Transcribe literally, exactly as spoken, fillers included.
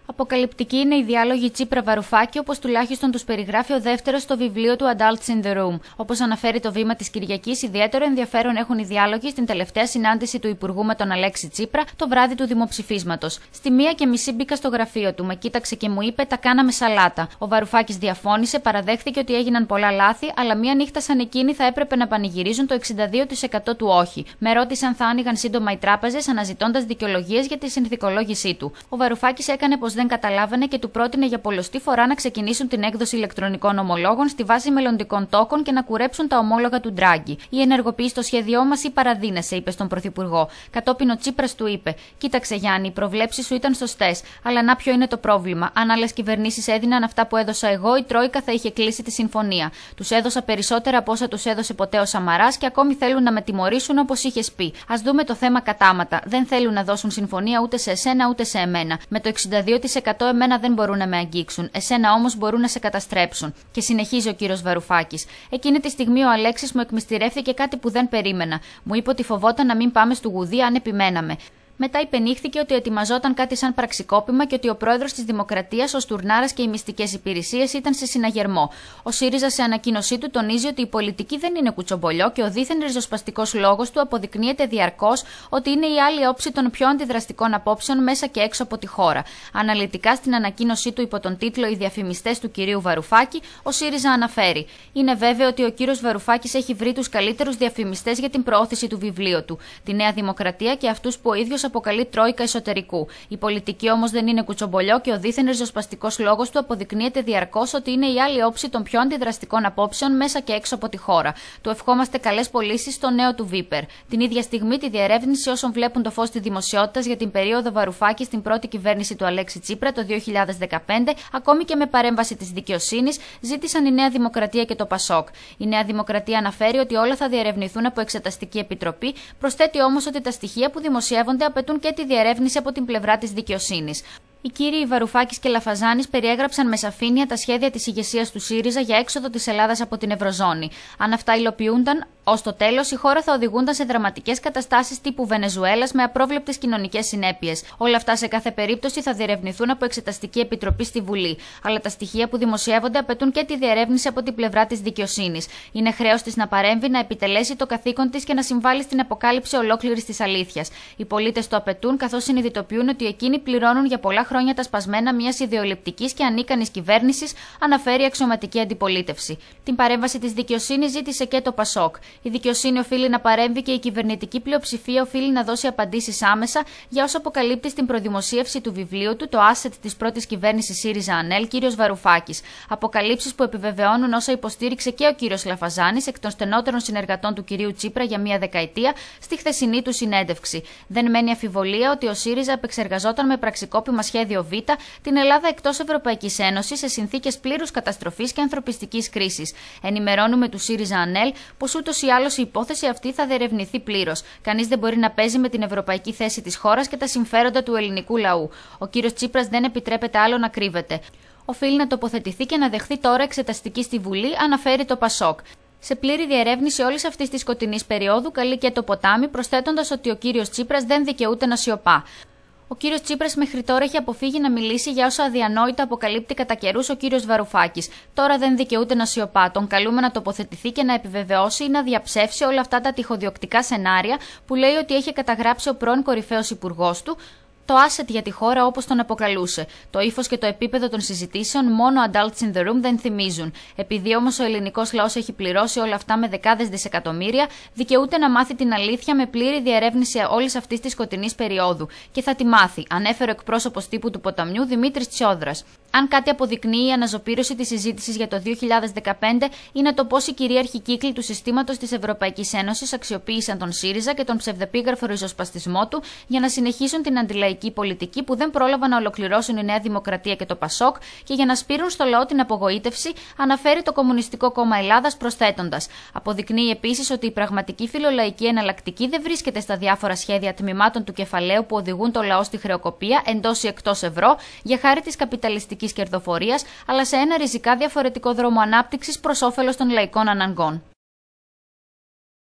Αποκαλυπτική είναι η διάλογη Τσίπρα-Βαρουφάκη, όπως τουλάχιστον τους περιγράφει ο δεύτερος στο βιβλίο του Adults in the Room. Όπως αναφέρει το Βήμα της Κυριακής, ιδιαίτερο ενδιαφέρον έχουν οι διάλογοι στην τελευταία συνάντηση του Υπουργού με τον Αλέξη Τσίπρα το βράδυ του δημοψηφίσματος. Στη μία και μισή μπήκα στο γραφείο του, με κοίταξε και μου είπε: τα κάναμε σαλάτα. Ο Βαρουφάκης διαφώνησε, παραδέχθηκε ότι έγιναν πολλά λάθη, αλλά μία νύχτα σαν εκείνη θα έπρεπε να πανηγυρίζουν το εξήντα δύο τοις εκατό του όχι. Με ρώτησε αν θα άνοιγαν σύντομα οι τράπεζες, αναζητώντας δικαιολογίες για τη συνθηκολόγησή του. Ο Βαρουφάκης έκανε πως δεν καταλάβαινε και του πρότεινε για πολλοστή φορά να ξεκινήσουν την έκδοση ηλεκτρονικών ομολόγων στη βάση μελλοντικών τόκων και να κουρέψουν τα ομόλογα του Ντράγκη. Ή ενεργοποιεί το σχέδιό μας ή παραδίνεσαι, είπε στον Πρωθυπουργό. Κατόπιν ο Τσίπρας του είπε: κοίταξε Γιάννη, οι προβλέψεις σου ήταν σωστές, αλλά να ποιο είναι το πρόβλημα. Αν άλλες κυβερνήσεις έδιναν αυτά που έδωσα εγώ, η Τρόικα θα είχε κλείσει τη συμφωνία. Τους έδωσα περισσότερα από όσα τους έδωσε ποτέ ο Σαμαράς και ακόμη θέλουν να με τιμωρήσουν όπως είχες πει. Ας δούμε το θέμα κατάματα. Δεν θέλουν να δώσουν συμφωνία ούτε σε εσένα ούτε σε εμένα. Με το εξήντα δύο τοις εκατό εμένα δεν μπορούν να με αγγίξουν. Εσένα όμως μπορούν να σε καταστρέψουν. Και συνεχίζει ο κύριος Βαρουφάκης. Εκείνη τη στιγμή ο Αλέξης μου εκμυστηρεύθηκε κάτι που δεν περίμενα. Μου είπε ότι φοβόταν να μην πάμε στο γουδί αν επιμέναμε. Μετά υπενήχθηκε ότι ετοιμαζόταν κάτι σαν πραξικόπημα και ότι ο πρόεδρος της Δημοκρατίας, ο Στουρνάρας και οι μυστικές υπηρεσίες ήταν σε συναγερμό. Ο ΣΥΡΙΖΑ σε ανακοίνωσή του τονίζει ότι η πολιτική δεν είναι κουτσομπολιό και ο δίθεν ριζοσπαστικός λόγος του αποδεικνύεται διαρκώς ότι είναι η άλλη όψη των πιο αντιδραστικών απόψεων μέσα και έξω από τη χώρα. Αναλυτικά στην ανακοίνωσή του υπό τον τίτλο «Οι διαφημιστές του κυρίου Βαρουφάκη», ο ΣΥΡΙΖΑ αναφέρει: είναι βέβαιο ότι ο κύριος Βαρουφάκης έχει βρει τους καλύτερους διαφημιστές για την προώθηση του βιβλίου του, τη Νέα Δημοκρατία και αυτούς που ο ίδιος αποκαλεί Τρόικα εσωτερικού. Η πολιτική όμως δεν είναι κουτσομπολιό και ο δίθεν ριζοσπαστικός λόγος του αποδεικνύεται διαρκώς ότι είναι η άλλη όψη των πιο αντιδραστικών απόψεων μέσα και έξω από τη χώρα. Του ευχόμαστε καλές πωλήσεις στο νέο του Βίπερ. Την ίδια στιγμή, τη διερεύνηση όσων βλέπουν το φως της δημοσιότητας για την περίοδο Βαρουφάκη στην πρώτη κυβέρνηση του Αλέξη Τσίπρα το δύο χιλιάδες δεκαπέντε, ακόμη και με παρέμβαση της δικαιοσύνης, ζήτησαν η Νέα Δημοκρατία και το Πασόκ. Η Νέα Δημοκρατία αναφέρει ότι όλα θα διερευνηθούν από εξεταστική επιτροπή, προσθέτει όμως ότι τα στοιχεία που δημοσιεύονται απαιτούν και τη διερεύνηση από την πλευρά της δικαιοσύνης. Οι κύριοι Βαρουφάκης και Λαφαζάνης περιέγραψαν με σαφήνεια τα σχέδια της ηγεσίας του ΣΥΡΙΖΑ για έξοδο της Ελλάδας από την Ευρωζώνη. Αν αυτά υλοποιούνταν, ως το τέλος η χώρα θα οδηγούνταν σε δραματικές καταστάσεις τύπου Βενεζουέλας με απρόβλεπτες κοινωνικές συνέπειες. Όλα αυτά σε κάθε περίπτωση θα διερευνηθούν από εξεταστική επιτροπή στη Βουλή. Αλλά τα στοιχεία που δημοσιεύονται απαιτούν και τη διερεύνηση από την πλευρά της δικαιοσύνης. Είναι χρέος της να παρέμβει, να επιτελέσει το καθήκον της και να συμβάλλει στην αποκάλυψη ολόκληρης της αλήθειας. Οι πολίτες το απαιτούν, καθώς συνειδητοποιούν ότι εκείνοι πληρώνουν για πολλά χρόνια τα σπασμένα μιας ιδεολειπτικής και ανίκανης κυβέρνησης, αναφέρει η αξιωματική αντιπολίτευση. Την παρέμβαση της δικαιοσύνης ζήτησε και το Πασόκ. Η δικαιοσύνη οφείλει να παρέμβει και η κυβερνητική πλειοψηφία οφείλει να δώσει απαντήσεις άμεσα για όσα αποκαλύπτει στην προδημοσίευση του βιβλίου του το asset της πρώτης κυβέρνησης ΣΥΡΙΖΑ-ΑΝΕΛ, κ. Βαρουφάκης. Αποκαλύψεις που επιβεβαιώνουν όσα υποστήριξε και ο κ. Λαφαζάνης, εκ των στενότερων συνεργατών του κ. Τσίπρα για μία δεκαετία, στη χθεσινή του συνέντευξη. Δεν μένει αφιβολία ότι ο ΣΥΡΙΖΑ επεξεργαζόταν με πραξικόπημα σχέδιο Β την Ελλάδα εκτός Ευρωπαϊκής Ένωσης σε συνθήκες πλήρους καταστροφής και ανθρωπιστικής κρίσης. Ενημερώνουμε του ΣΥΡΙΖΑ-ΑΝΕΛ πως ούτως ή άλλως η υπόθεση αυτή θα διερευνηθεί πλήρως. Κανείς δεν μπορεί να παίζει με την ευρωπαϊκή θέση της χώρας και τα συμφέροντα του ελληνικού λαού. Ο κύριος Τσίπρας δεν επιτρέπεται άλλο να κρύβεται. Οφείλει να τοποθετηθεί και να δεχθεί τώρα εξεταστική στη Βουλή, αναφέρει το Πασόκ. Σε πλήρη διερεύνηση όλης αυτής της σκοτεινής περίοδου καλεί και το ποτάμι, προσθέτοντας ότι ο κύριος Τσίπρας δεν δικαιούται να σιωπά. Ο κύριος Τσίπρας μέχρι τώρα έχει αποφύγει να μιλήσει για όσα αδιανόητα αποκαλύπτει κατά καιρούς ο κύριος Βαρουφάκης. Τώρα δεν δικαιούται να σιωπά. Τον καλούμε να τοποθετηθεί και να επιβεβαιώσει ή να διαψεύσει όλα αυτά τα τυχοδιοκτικά σενάρια που λέει ότι έχει καταγράψει ο πρώην κορυφαίος υπουργός του, το asset για τη χώρα όπως τον αποκαλούσε. Το ύφος και το επίπεδο των συζητήσεων μόνο Adults in the Room δεν θυμίζουν. Επειδή όμως ο ελληνικός λαός έχει πληρώσει όλα αυτά με δεκάδες δισεκατομμύρια, δικαιούται να μάθει την αλήθεια με πλήρη διερεύνηση όλης αυτής της σκοτεινής περίοδου. Και θα τη μάθει, ανέφερε ο εκπρόσωπος τύπου του Ποταμιού Δημήτρης Τσιόδρας. Αν κάτι αποδεικνύει η αναζωπήρωση της συζήτησης για το δύο χιλιάδες δεκαπέντε, είναι το πώς οι κυρίαρχοι κύκλοι του συστήματος της Ευρωπαϊκής Ένωσης αξιοποίησαν τον ΣΥΡΙΖΑ και τον ψευδεπίγραφο ριζοσπαστισμό του για να συνεχίσουν την αντιλαϊκή πολιτική που δεν πρόλαβαν να ολοκληρώσουν η Νέα Δημοκρατία και το Πασόκ και για να σπείρουν στο λαό την απογοήτευση, αναφέρει το Κομμουνιστικό Κόμμα Ελλάδας προσθέτοντας. Αποδεικνύει επίσης ότι η πραγματική φιλολαϊκή εναλλακτική δεν βρίσκεται στα διάφορα σχέδια τμήματων του κεφαλαίου που οδηγούν το λαό στη χρεοκοπία εντός ή εκτός ευρώ για χάρη της καπιταλιστικής κερδοφορίας, αλλά σε ένα ριζικά διαφορετικό δρόμο ανάπτυξης προς όφελος των λαϊκών αναγκών.